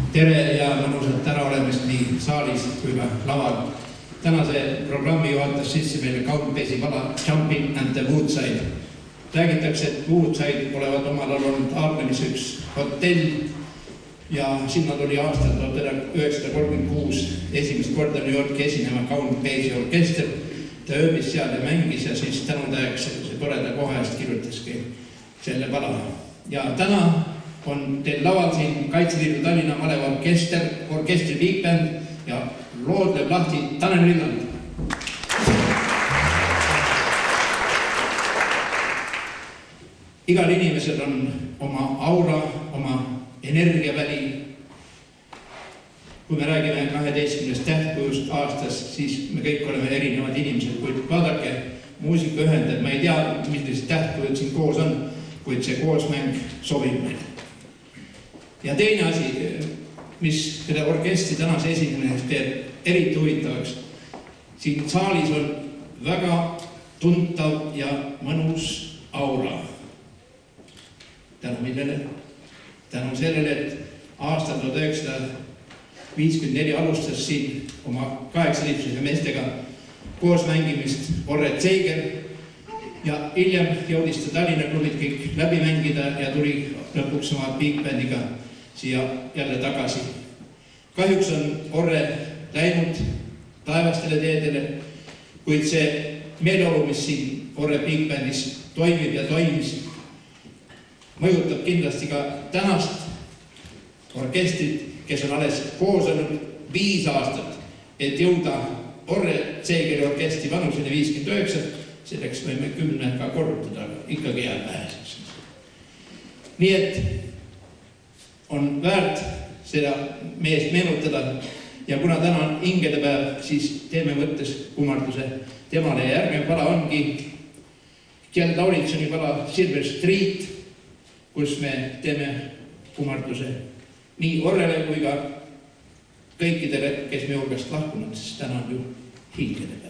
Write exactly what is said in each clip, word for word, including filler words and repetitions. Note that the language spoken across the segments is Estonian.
Tere ja mõnusat ära olemist nii saalis kui ka laval. Tänase programmi juhatas sisse meile Count Basie pala Jumping and the Woodside. Räägitakse, et Woodside olevat omal olnud Aarlemis üks hotell ja sinna tuli aastal tuhat üheksasada kolmkümmend kuus esimest korda New Yorki esinema Count Basie orkester. Ta ööbis seal ja mängis ja siis tänutäheks see toreda koha eest kirjutaski selle pala. Ja täna on teil laval siin Kaitseliidu Tallinna Maleva orkester, orkestri big band ja lood lööb lahti Tanel Villand. Igal inimesel on oma aura, oma energiaväli. Kui me räägime kaheteistkümnest tähtkujust aastas, siis me kõik oleme erinevad inimesed, kuid vaadake, muusika ühendab, ma ei tea, millised tähtkujud siin koos on, kuid see koosmäng sobib meile. Ja teine asi, mis selle orkestri tänase esinemine teeb eriti huvitavaks, siin saalis on väga tuntav ja mõnus aura. Tänu millele? Tänu sellele, et aastal tuhat üheksasada viiskümmend neli alustas siin oma kaheksaliikmelise meestega koos mängimist Orre Zeiger ja hiljem jõudis ta Tallinna klubid kõik läbi mängida ja tuli lõpuks oma big bandiga siia jälle tagasi. Kahjuks on Orre läinud taevastele teedele, kuid see meeleolu, mis siin Orre big bandis toimib ja toimis, mõjutab kindlasti ka tänast orkestrit, kes on alles koos olnud viis aastat, et jõuda Orre Zeigeri orkestri vanuseni viiskümmend üheksa, selleks võime kümne ka korrutada, aga ikkagi jääb väheseks. Nii et on väärt seda meest meenutada ja kuna täna on hingedepäev, siis teeme mõttes kummarduse temale ja järgmine pala ongi Kjell Taulitsoni pala Silver Street, kus me teeme kummarduse nii Orrele kui ka kõikidele, kes me hulgast lahkunud, sest täna on ju hingedepäev.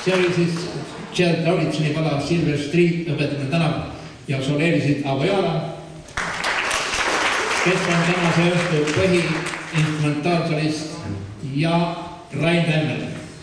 See oli siis Gerald Davidsoni pala Silver Street, Õpetamine tänav ja soleerisid Avo Joala, kes on tänase õhtu põhi-instrumentaalsolist ja Rain Tämmel.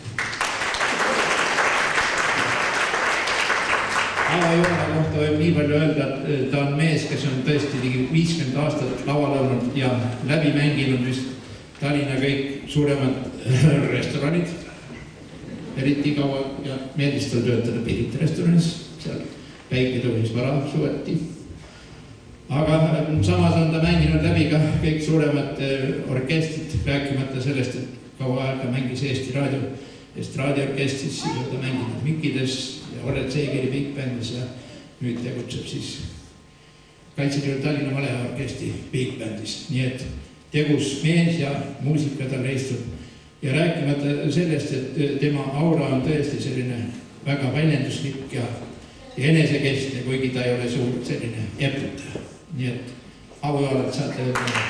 Avo Joala kohta võib nii palju öelda, et ta on mees, kes on tõesti ligi viiskümmend aastat laval olnud ja läbi mänginud vist Tallinna kõik suuremad restoranid. Eriti kaua ja meeldis tal töötada Pirita restoranis, seal päike tõusis vara suveti. Aga samas on ta mänginud läbi ka kõik suuremad orkestrid, rääkimata sellest, et kaua aega mängis Eesti Raadio estraadiorkestris, ta mänginud Mikkides ja Oret Seegeri Big Bandis ja nüüd tegutseb siis Kaitseliidu Tallinna Maleorkestri Big Bandis. Nii et tegus mees ja muusika tal leistub. Ja rääkimata sellest, et tema aura on tõesti selline väga väljenduslik ja enesekeskne, kuigi ta ei ole suur selline eputaja. Nii et Avo Joalat saate öelda.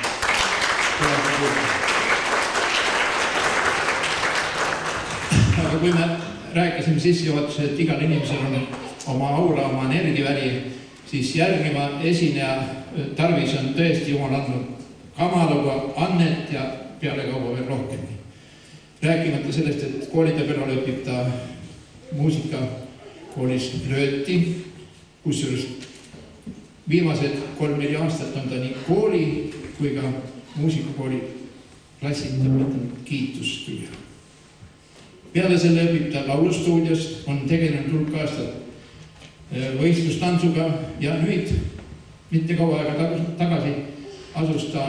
Aga kui me rääkisime sissejuhatuse, et igal inimesel on oma aura, oma energiaväli, siis järgneva esineja tarvis on tõesti jumal andnud kamaluga annet ja peale kauba veel rohkem. Rääkimata sellest, et koolide peal õpib ta muusikakoolis Lööti, kusjuures viimased kolm-neli aastat on ta nii kooli kui ka muusikakooli klassid õpetanud kiitust küll. Peale selle õpib ta laulustuudios, on tegelenud hulk aastat võistlustantsuga ja nüüd mitte kaua aega tagasi asus ta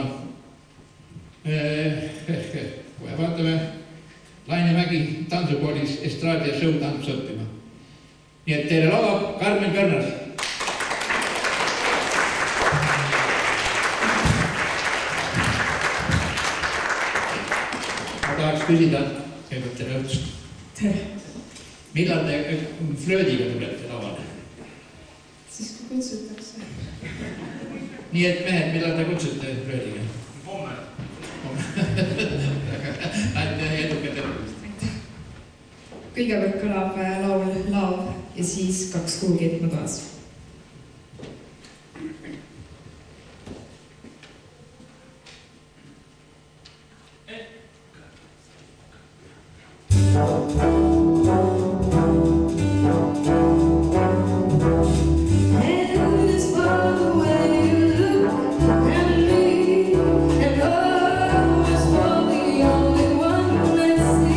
kohe vaatame Lainemägi tantsukoolis estraadi ja showtantsu õppima. Nii et teile laulab Karmen Körner. Ma tahaks küsida, käivad tere õhtust. Tere. Millal te flöödiga tulete lavale? Siis kui kutsutakse. Nii et mehed, millal te kutsute flöödiga? Homme. Aitäh eduka tervist. Kõigepealt kõlab laul Lav ja siis kaks kuulgit mu toas.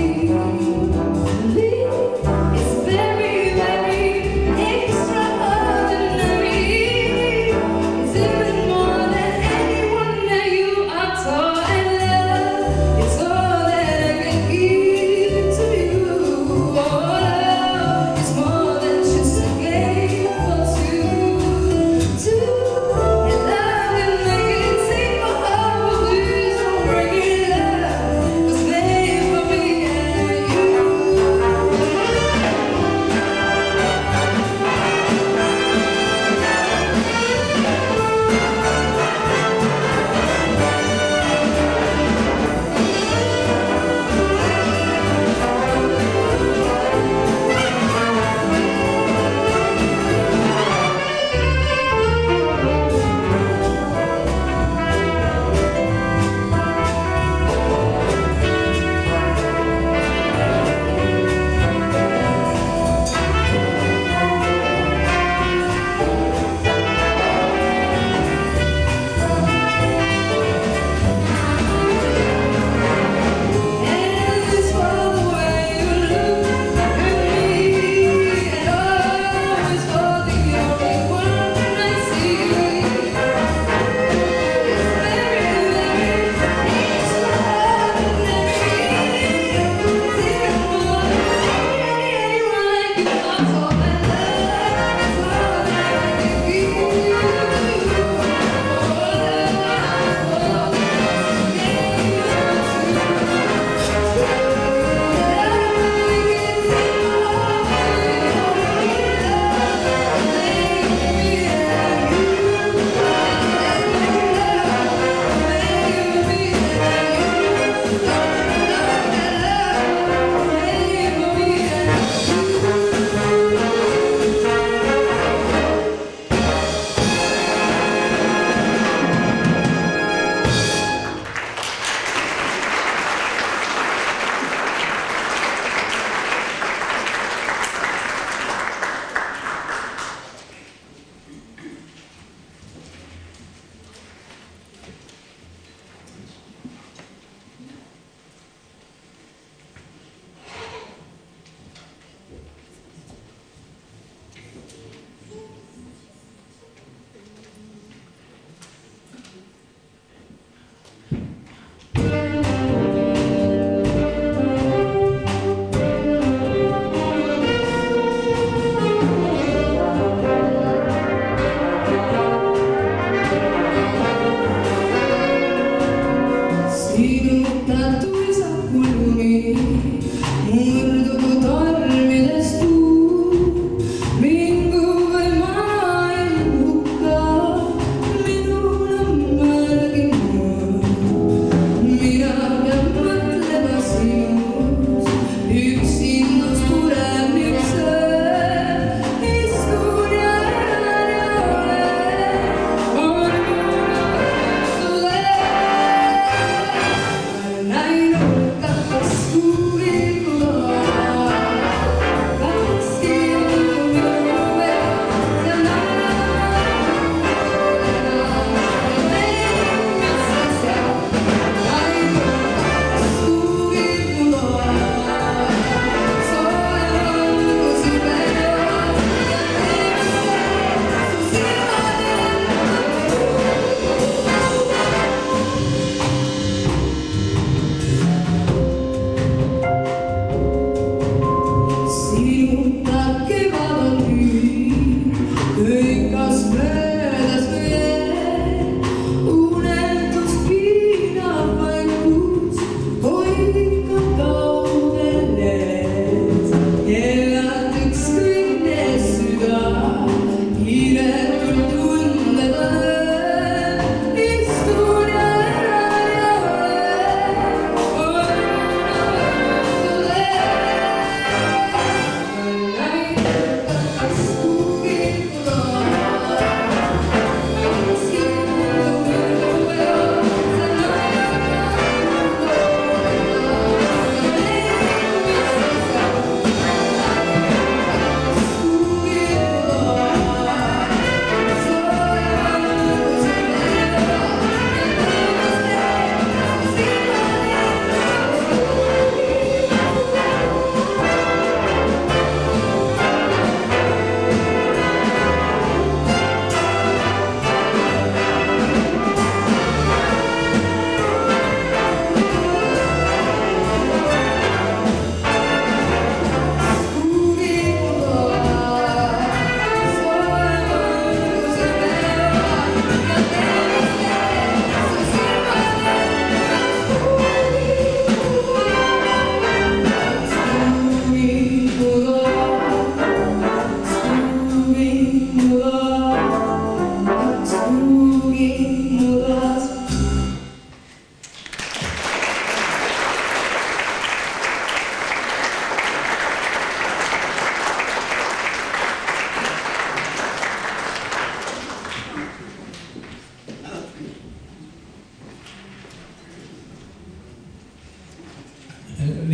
It's very, very extra.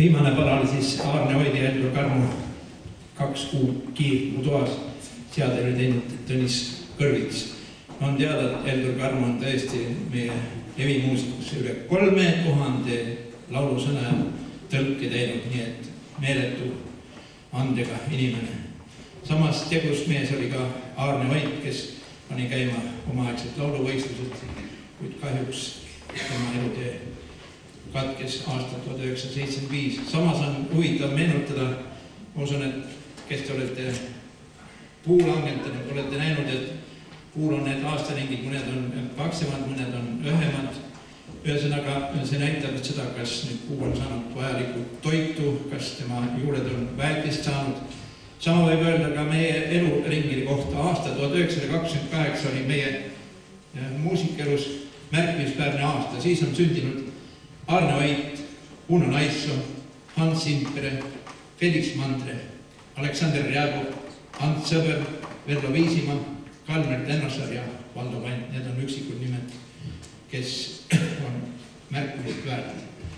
viimane pala oli siis Aarne Oid ja Heldur Karmo kaks kuud kiirt mu toas. Seade oli teinud Tõnis Kõrvits. On teada, et Heldur Karmo on tõesti meie levimuusikus üle kolme tuhande laulusõna ja tõlke teinud, nii et meeletu andega inimene. Samas tegusmees oli ka Aarne Oid, kes pani käima omaaegselt lauluvõistlused, kuid kahjuks tema elutee katkes aastal tuhat üheksasada seitsekümmend viis. Samas on huvitav meenutada, ma usun, et kes te olete puulangetanud, olete näinud, et puul on need aastaringid, mõned on paksemad, mõned on õhemad. Ühesõnaga, see näitab seda, kas nüüd puu on saanud vajalikult toitu, kas tema juured on väetist saanud. Sama võib öelda ka meie eluringide kohta. Aasta tuhat üheksasada kakskümmend kaheksa oli meie muusikelus märkimisväärne aasta. Siis on sündinud Aarne Oid, Uno Naissoo, Hans Simpere, Felix Mandre, Aleksander Rjäbov, Ants Sõber, Vello Viisimaa, Kalmer Tennosaar ja Valdo Vant. Need on üksikud nimed, kes on märkimist väärt.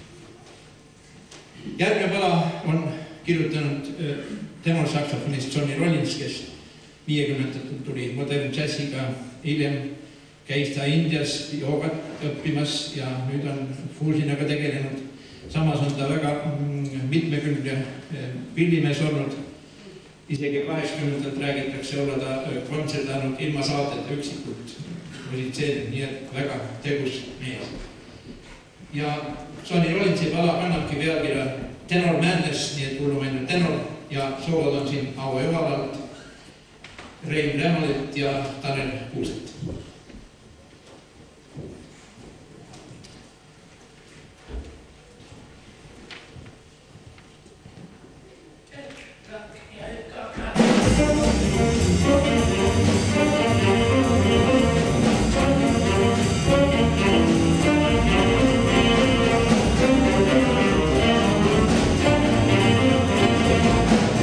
Järgmine pala on kirjutanud tenorsaxofonist Johnny Rollins, kes viiekümnendatel tuli modern jazziga, hiljem käis ta Indias joogat õppimas ja nüüd on fuusinaga tegelenud. Samas on ta väga mitmekülgne pillimees olnud. Isegi kaheksakümnendalt räägitakse olla ta kontserdanud ilma saateta üksikult musitseerinud, nii et väga tegus mees. Ja Johnny Rollinsi pala kannabki pealkirja Tenor Madness, nii et kuulume enne tenor ja soolod on siin Aavo Jovalalt, Rein Rämalilt ja Tanel Kuuselt.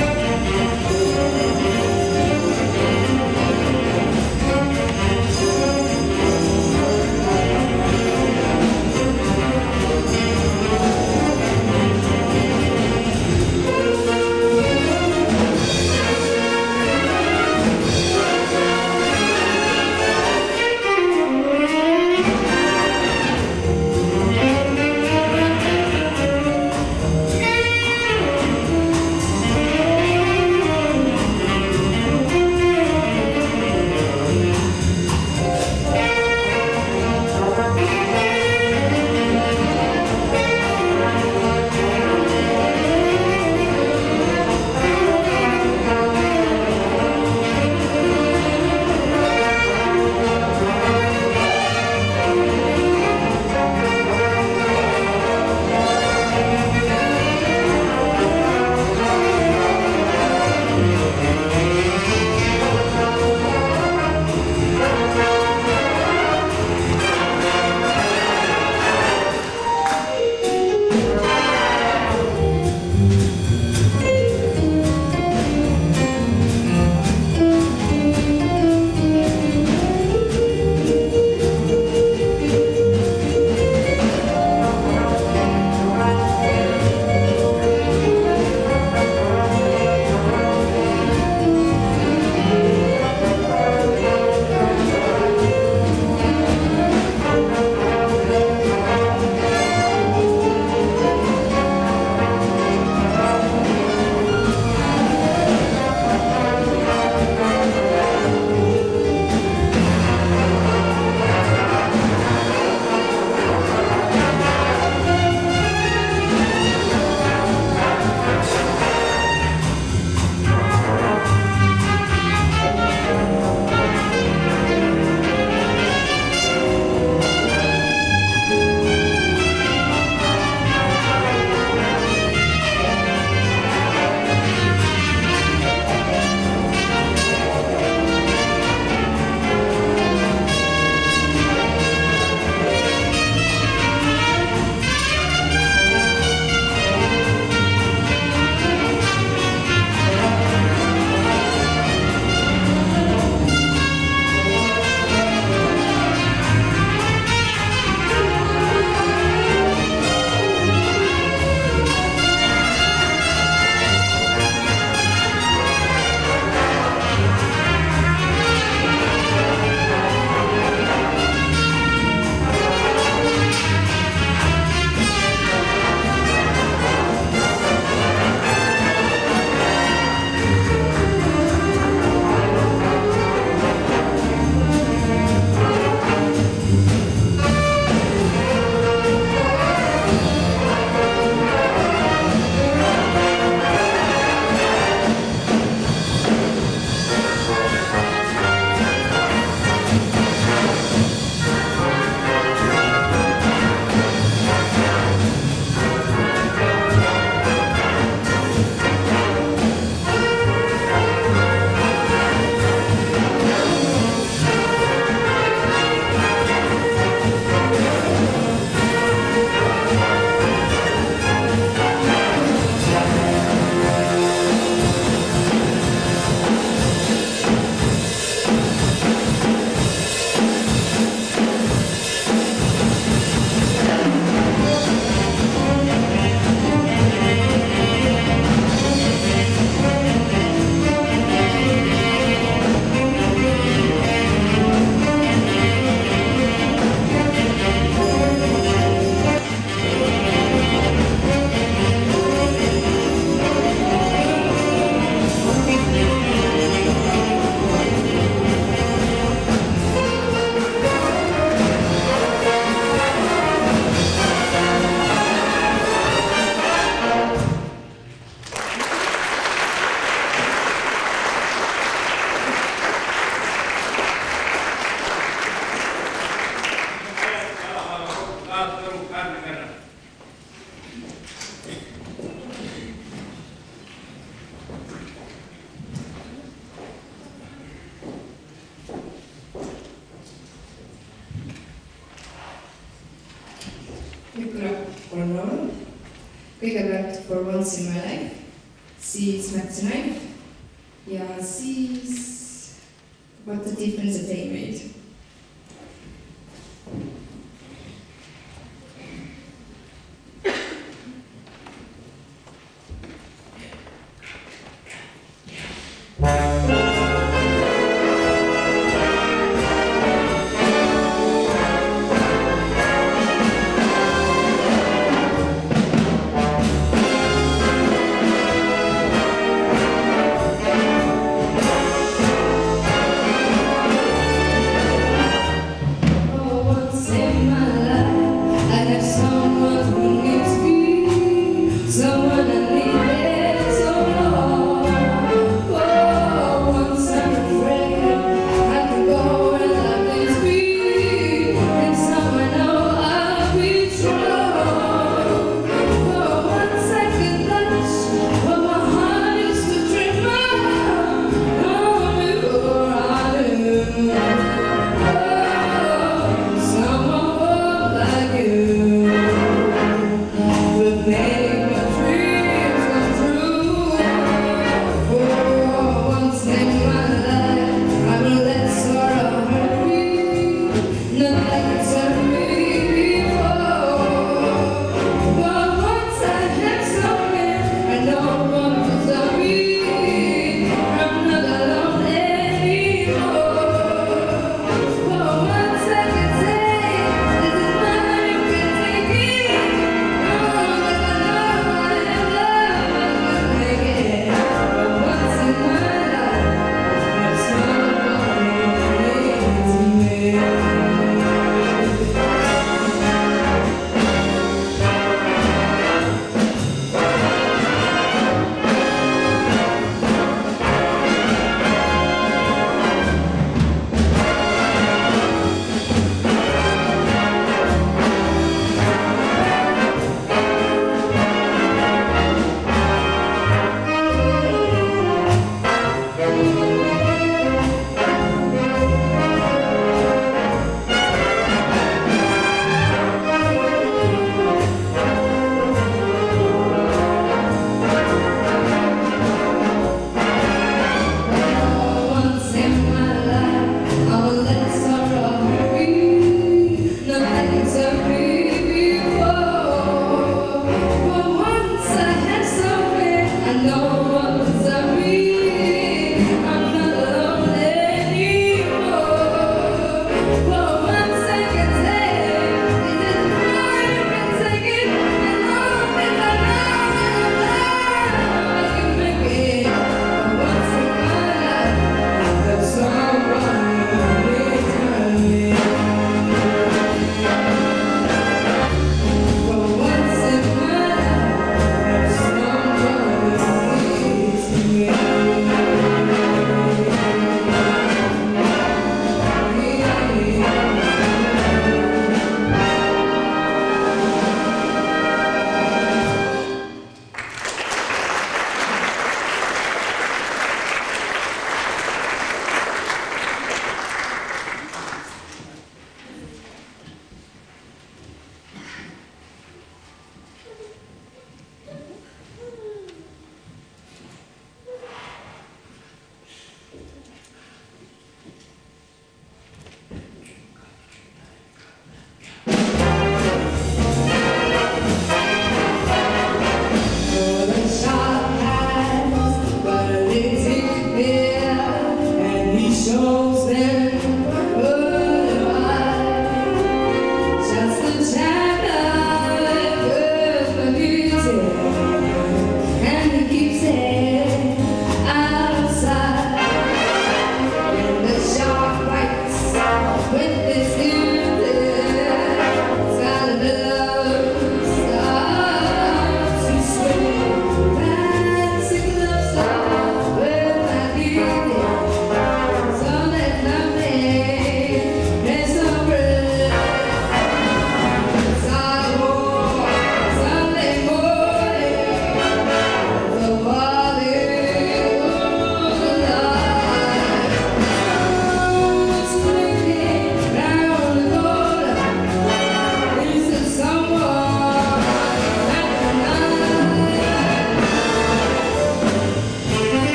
Thank you. nüüd tuleb kolm laulu. Kõigepealt For Once in My Life, siis Matt's Knife ja siis What a Difference a Day Made. Thank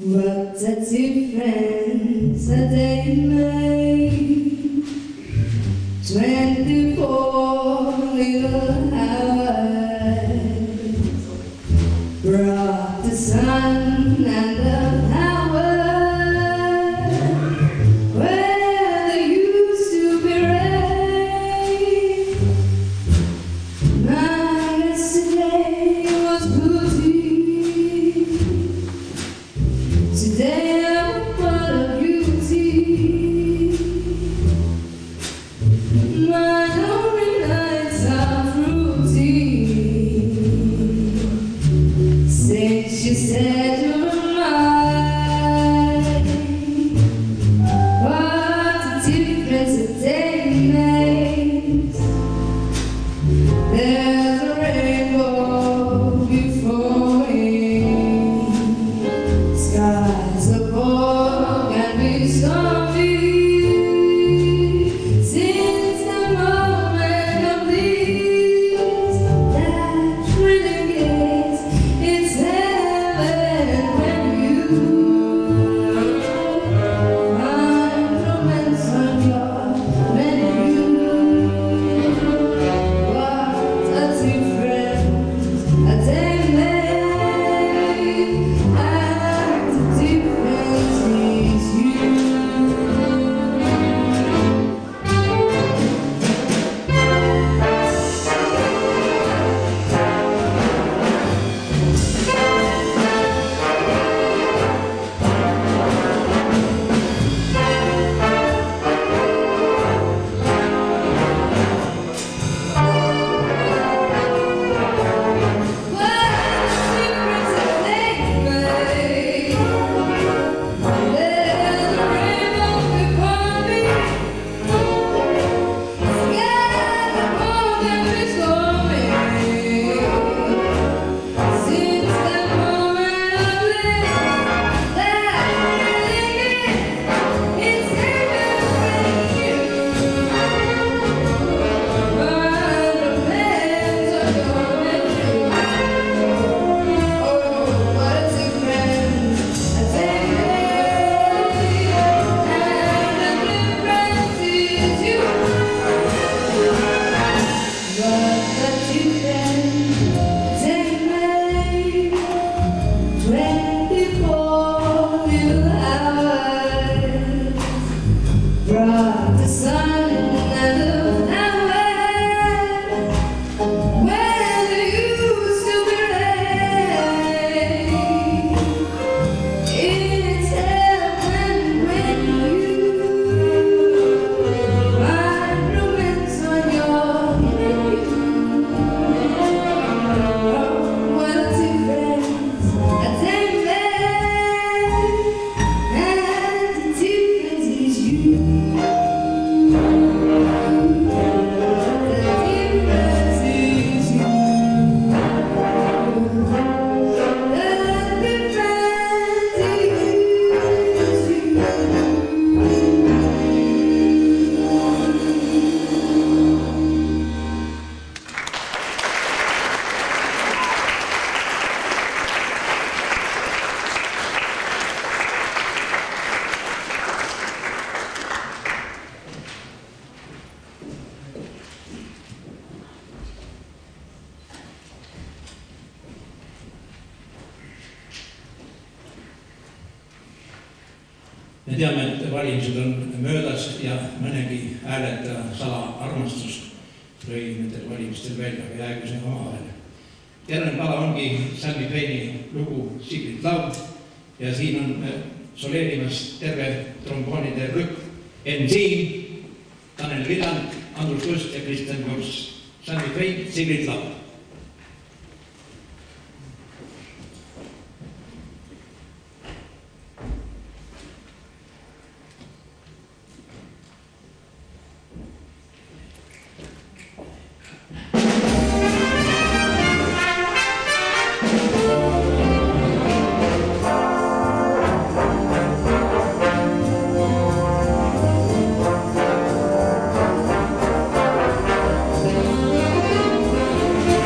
What a difference a day made. Twenty-four little hours brought the sun and the flowers where there used to be rain. My yesterday was beauty. Today I'm full of beauty. My lonely nights are fruity. Since you said you were mine, what a difference a day makes. There's a rainbow before me. Skies above can be stormy. Since the moment of these that thrilling gaze, it's heaven when you find romance on your menu. What a difference a day made, and the difference is you. Brought the sun and the flowers where there used to be rain. It's heaven when you find romance on your menu. What a difference a day made, and the difference is you. Me teame, et valimised on möödas ja mõnegi hääletaja salaarmastus lõi nendel valimistel välja, aga jäägu see omavahel. Järgmine pala ongi Sammy Faini lugu Secret Love ja siin on soleerimas terve tromboonide rühm. Enn Siim, Tanel Villand, Andrus Kust ja Kristjan Kurs. Sammy Fain, Secret Love. Thank you.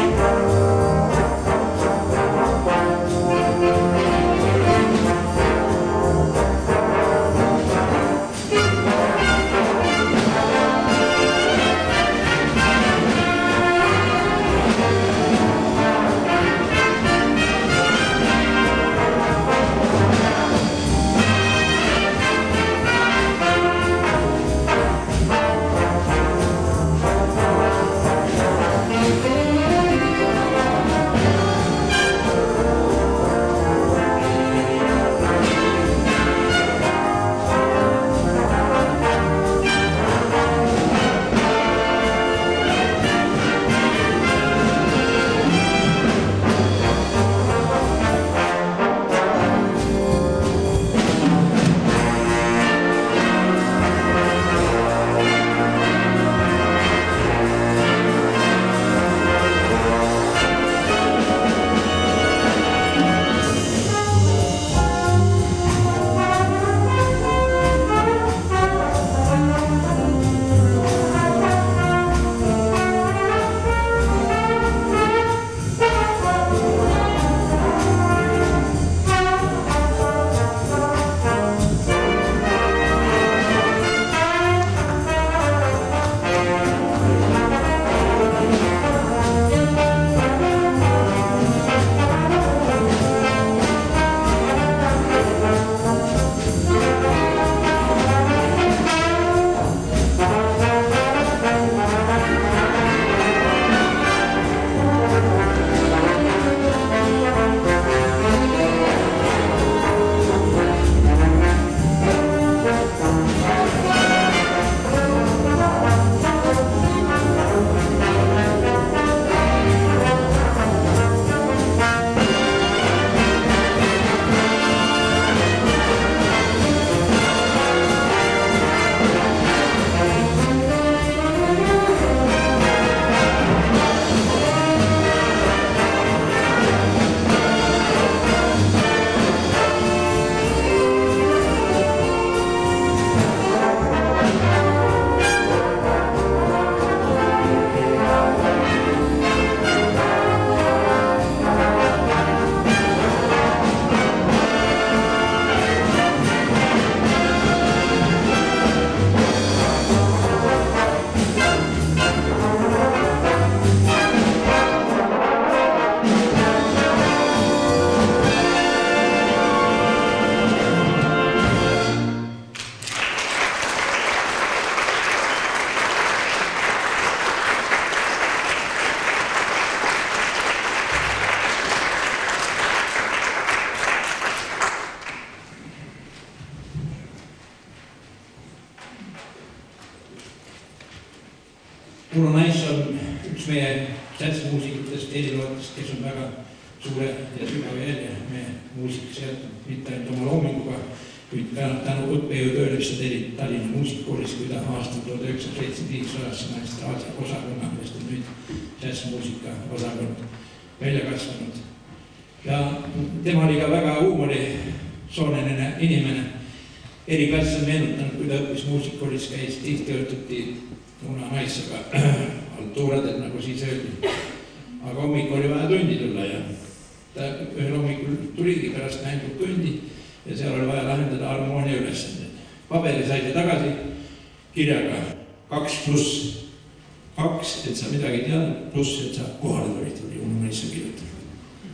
Uno Nais on üks meie džässmuusikutest, erinevatest, kes on väga suure ja sügava jälje meie muusikas jätnud, mitte ainult oma loominguga, kuid tänu õppejõutööle, mis ta tegi Tallinna muusikakoolis, kui ta aastal tuhat üheksasada seitsekümmend viis rajas magistraalse osakonna, millest on nüüd džässmuusika osakond välja kasvanud. Ja tema oli ka väga huumorisoonene inimene. Eri Päts on meenutanud, kui ta õppis muusikakoolis, käis tihti õhtuti Uno Naissaga altuuradel, nagu siis öeldi. Aga hommik oli vaja tundi tulla ja ta ühel hommikul tuligi pärast mängut tundi ja seal oli vaja lahendada harmoonia ülesanded. Paberi sai ta tagasi kirjaga kaks pluss kaks, et sa midagi tead, pluss, et sa kohale tulid, oli Uno Naissa kirjutanud.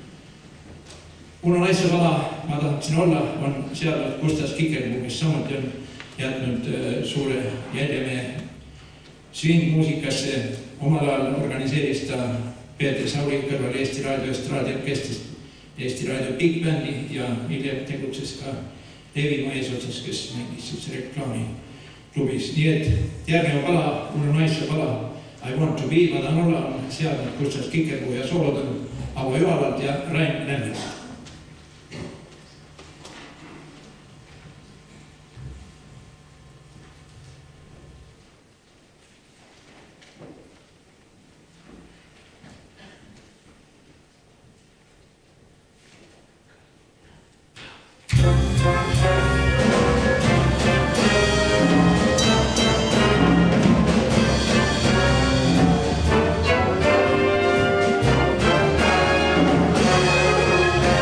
Uno Naissa vala, ma tahtsin olla, on seal Gustav Kikerpuu, kes samuti on jätnud suure jälje meie swing-muusikasse. Omal ajal organiseeris ta Peeter Sauri kõrval Eesti Raadio Estraadiorkestrist, Eesti Raadio Big Bandi ja hiljem tegutses ka Levimaa eesotsas, kes mängis siis reklaamiklubis. Nii et järgneva pala, Uno Naissa pala I Want to Be, ma tahan olla, on seadnud Gustav Kikerpuu ja soolod on Avo Joalalt ja Rain Lemmelt. Thank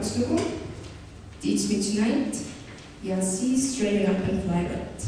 kaks lugu, Teach Me Tonight ja siis Straighten Up and Fly Right.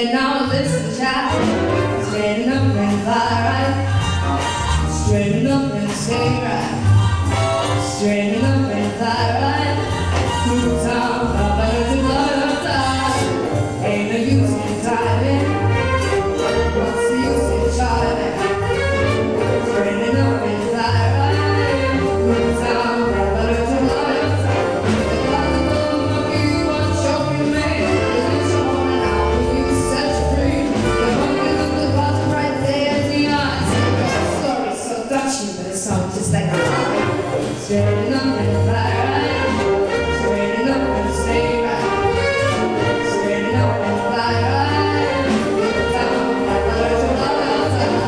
Straighten up stay right. Straighten up and fly right. Move down, up and to blood of time. Ain't no use in diving. What's the use in driving? Straighten up and fly right. Move down, up and to blood of time. The clouds of the monkey won't show you me. It's your home and out when you set you free. The monkey look the clouds right there in the eyes. Story so touching, but it sounds just like a lie. Straighten up and fly right. Straighten up and stay right. Straighten up and fly right. Look down like a little blood outside.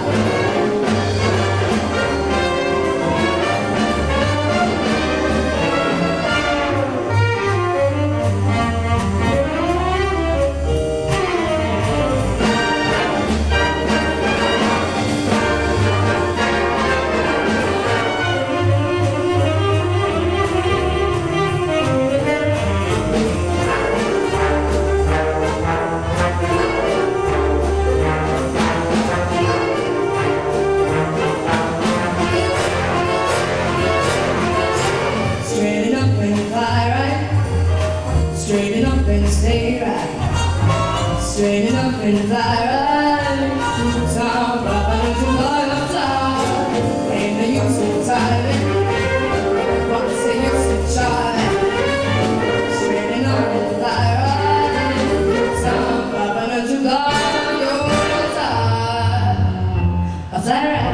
Straighten up and fly right. Straighten up and stay right. Straighten up and fly right. Move down, up and to blood of time. Ain't no use in diving. What's the use in trying? Straighten up and fly right. Move down, up and to blood of time. I fly right.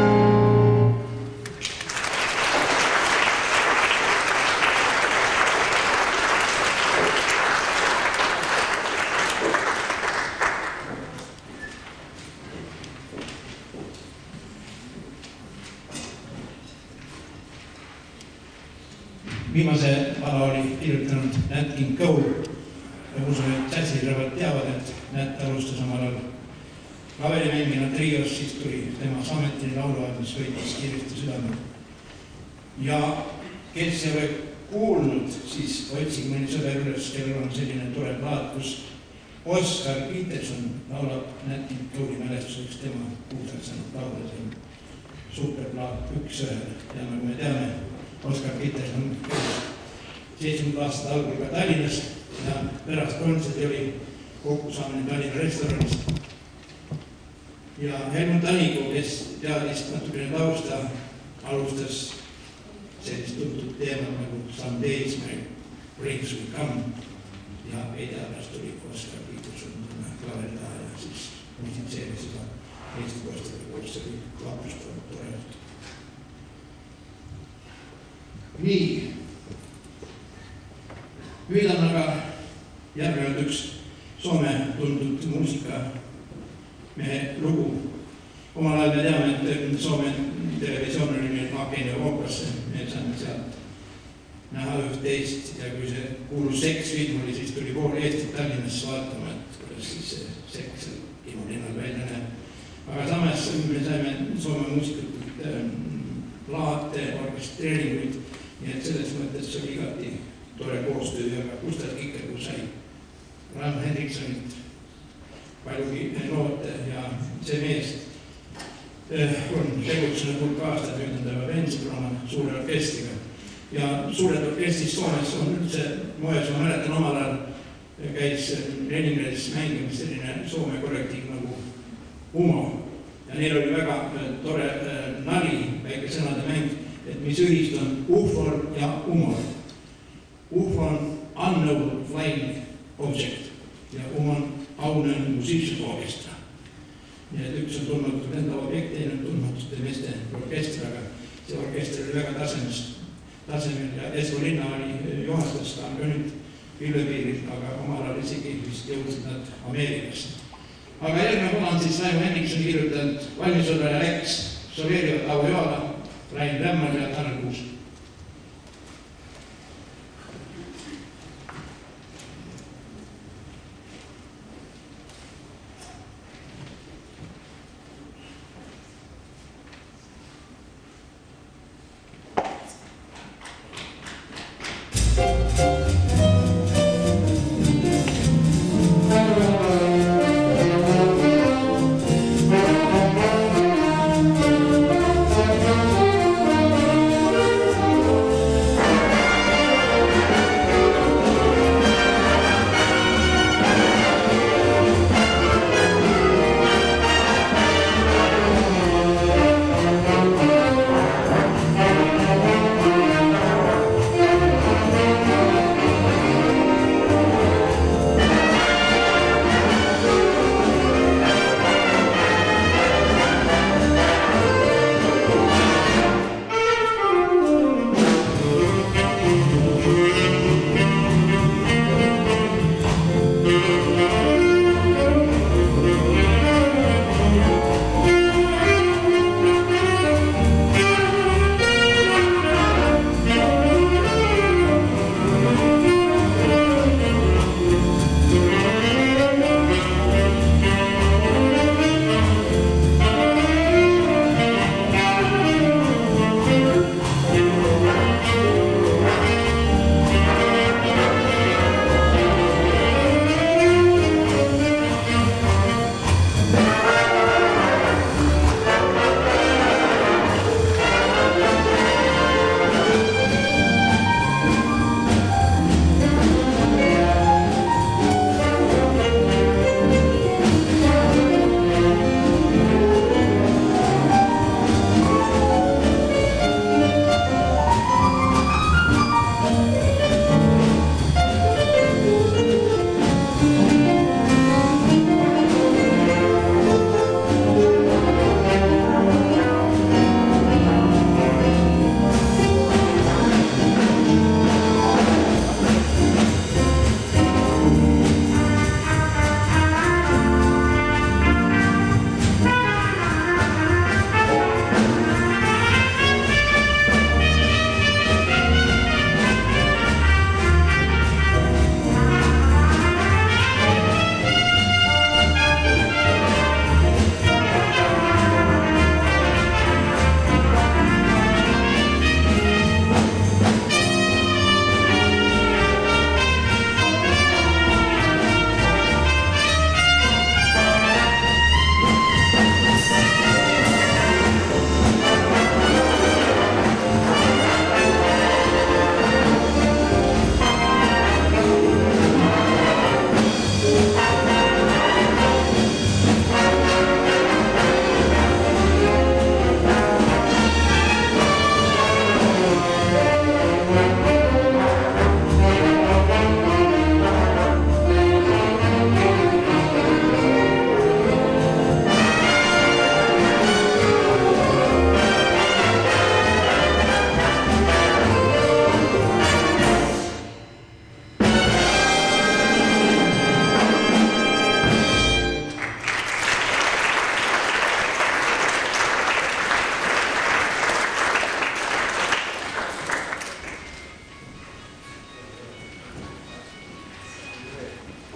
Viimase ala oli kirjutanud Nat King Cole. Ja usun, et džässirõvad teavad, et Nat alustas omal ajal klaveri mängina trios, siis tuli tema Sammetini lauluaed, mis võitis kiiresti südame. Ja kes ei ole kuulnud, siis otsig mõni sõber üles, kellel on selline tore plaat, kus Oscar Peterson laulab Nat King Cole'i mälestuseks tema kuulsaksanud laulda. See on super plaat, üks ühele. Ja nagu me teame, Oscar Peterson käis seitsmekümnenda aasta algul ka Tallinnas ja pärast kontserti oli kokkusaamine Tallinna restoranis. Ja Helmut Anigo, kes teadis natukene tausta, alustas sellist tuntud teemat nagu Some Days My Rings Will Come ja ei tea, pärast tuli Oscar Peterson klaveri taha ja siis musitseeris seda Eesti koostada, kus see oli klapustanud torelikult. Nii, nüüd on aga järgnevalt üks Soome tuntud muusika mehe lugu. Omal ajal me teame, et Soome televisioon oli meil Maakenia Vookasse, me saame sealt näha üht teist ja kui see kuulus seksfilm oli, siis tuli pool Eestit Tallinnasse vaatama, et kuidas siis see seks kimulinnal välja näeb. Aga samas me saime Soome muusikutelt plaate, orkestreeringuid. Nii et selles mõttes see oli igati tore koostöö ja Gustav Kikergu sai Ram Henriksonilt paljugi noote ja see mees on tegutsenud hulk aastat, nüüd on ta Venspil oma suure orkestriga. Ja suured orkestris Soomes on üldse moes, ma mäletan omal ajal käis Leningradis mängimas selline Soome kollektiiv nagu Umo ja neil oli väga tore nali, väike sõnade mäng, et mis ühist on ufol ja umor. Ufo on unknown flying object ja um on aunen musician orchestra. Nii et üks on tundmatud enda objekt, teine on tundmatute meeste orkester, aga see orkester oli väga tasemel ja Esko linna oli juhatas, ta on ka nüüd Vilvepiiril, aga omal ajal isegi vist jõudsid nad Ameerikasse. Aga järgmine pool on siis Raimo Henrikson kirjutanud valmisõlle läks Soveerivat Avo Joala, Rain Lämmar ja Tanel Kuus. Thank you.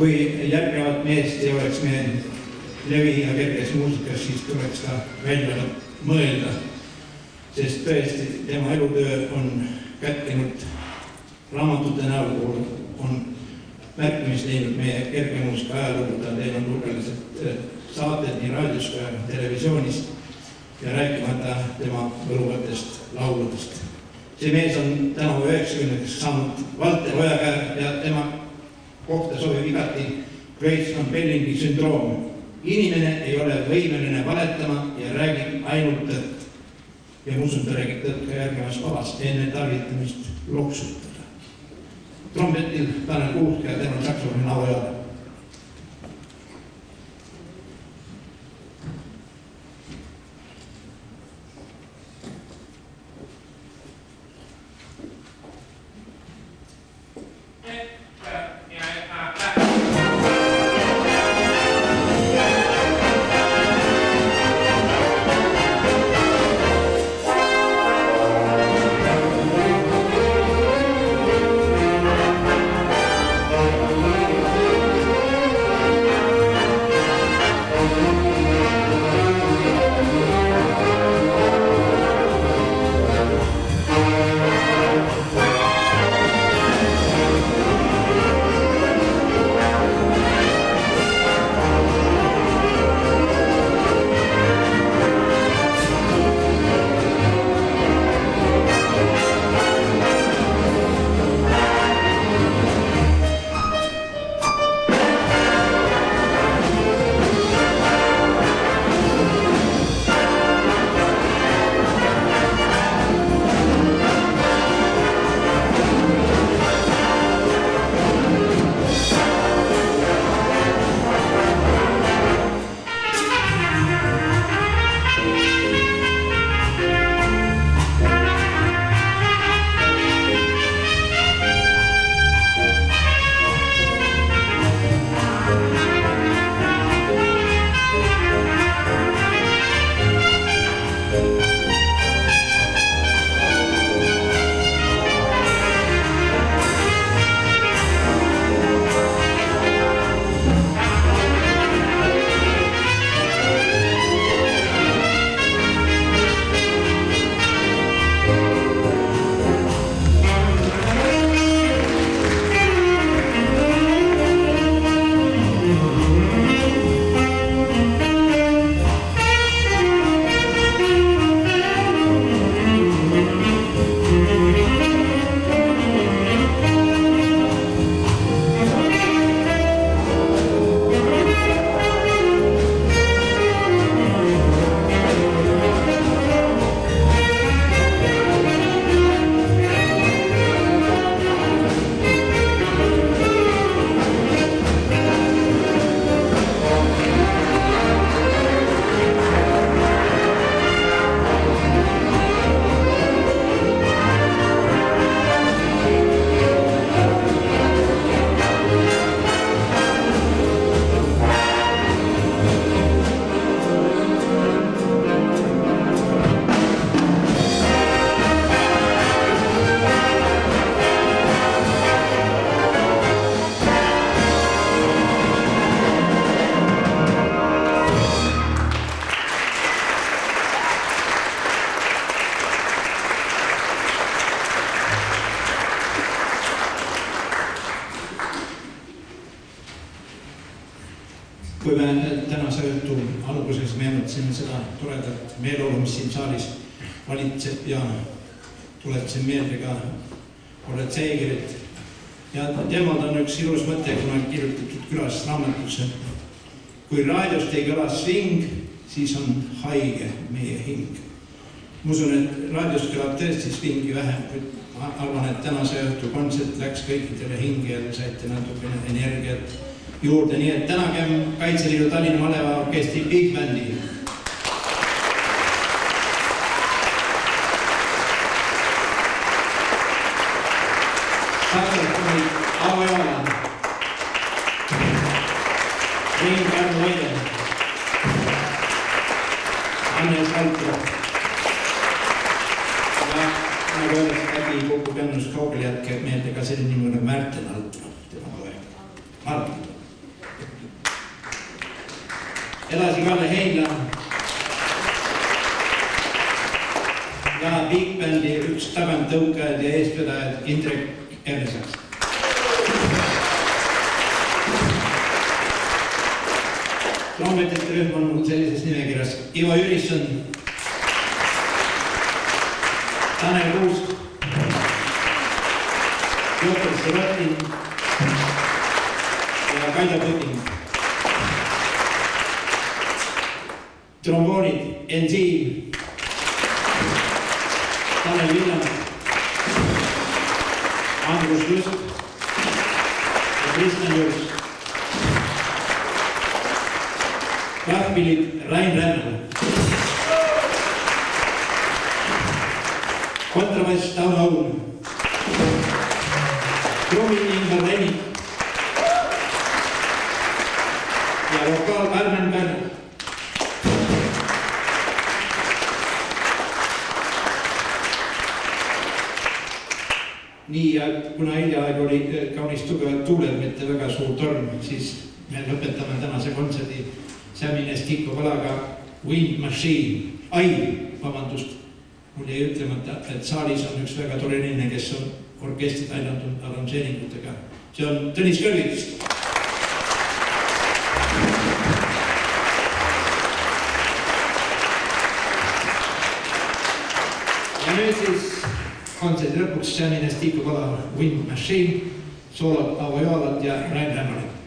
kui järgnevat meest ei oleks meie levi ja kerges muusikas, siis tuleks ta välja mõelda, sest tõesti tema elutöö on kätkenud raamatute näol, on märkimist teinud meie kerge muusika ajalugu, ta on teinud hulgalised saated nii raadios kui televisioonis ja rääkimata tema võluvatest lauludest. See mees on tänavu üheksakümnendaks saanud Valter Ojakäär ja tema kohta sobib igati Graceland Bellingi sündroom. Inimene ei ole võimeline valetama ja räägib ainult tõtt. Ja musun ta räägib tõtt ka järgnemas vabast enne tarvitamist loksutada. Trompetil Tanel Kuusk ja tema saksofoni laulja. Kui me tänase õhtu alguses meenutasime seda toredat meeleolu, mis siin saalis valitseb ja tuletasin meelde ka Olet Seegerit. Ja temalt on üks ilus mõte, kuna on kirjutatud külas raamatusse. Kui raadiost ei kõla swing, siis on haige meie hing. Ma usun, et raadiost kõlab tõesti swingi vähem, kuid ma arvan, et tänase õhtu kontsert läks kõikidele hinge ja saite natukene energiat juurde, nii et tänagem Kaitseliidu Tallinna Maleva orkestri Big Bandi. Saksofoni Aavo Joola, Rein Pärnu Vaide, Annes Valtro ja nagu öeldakse läbi kogu kennus kaugele jätkeb meelde ka selline nimele Märten Altro, tema poeg. Martin. edasi Kalle Heinla ja Big Bandi üks taganttõukajad ja eestvedajad Indrek Ernesaks. Trommetite rühm on mul sellises nimekirjas Ivo Jürisson, Tanel Kuusk, Piotr Sirotin ja Kaida Putin. Tromboonid Enziim, Tanel Villam, Andrus Just ja Kristjan Jurs. Klahvpillid Rain Rämmel, kontrabass Tauno Aun, trummid Ingvar Rennik ja vokaal Karmen Pärn. Nii, ja kuna hiljaaeg oli kaunis tugevad tuuled, mitte väga suur torm, siis me lõpetame tänase kontserdi Sämine Stikko Kalaga Wind Machine. Ai, vabandust, mul jäi ütlemata, et saalis on üks väga tore inimene, kes on orkestrit aidanud arranžeeringutega. See on Tõnis Kõrvits. Ja nüüd siis kontserdi lõpuks Sämine Stikko Kala Wind Machine, soolod Avo Joalat ja Rain Rämmel.